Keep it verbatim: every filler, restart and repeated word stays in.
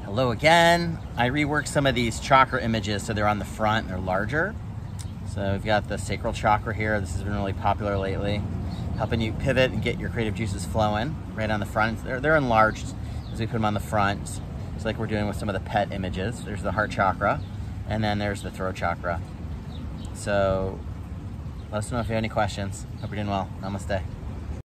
Hello again. I reworked some of these chakra images so they're on the front, they're larger. So we've got the sacral chakra here. This has been really popular lately, helping you pivot and get your creative juices flowing right on the front. They're, they're enlarged as we put them on the front. It's like we're doing with some of the pet images. There's the heart chakra, and then there's the throat chakra. So let us know if you have any questions. Hope you're doing well. Namaste.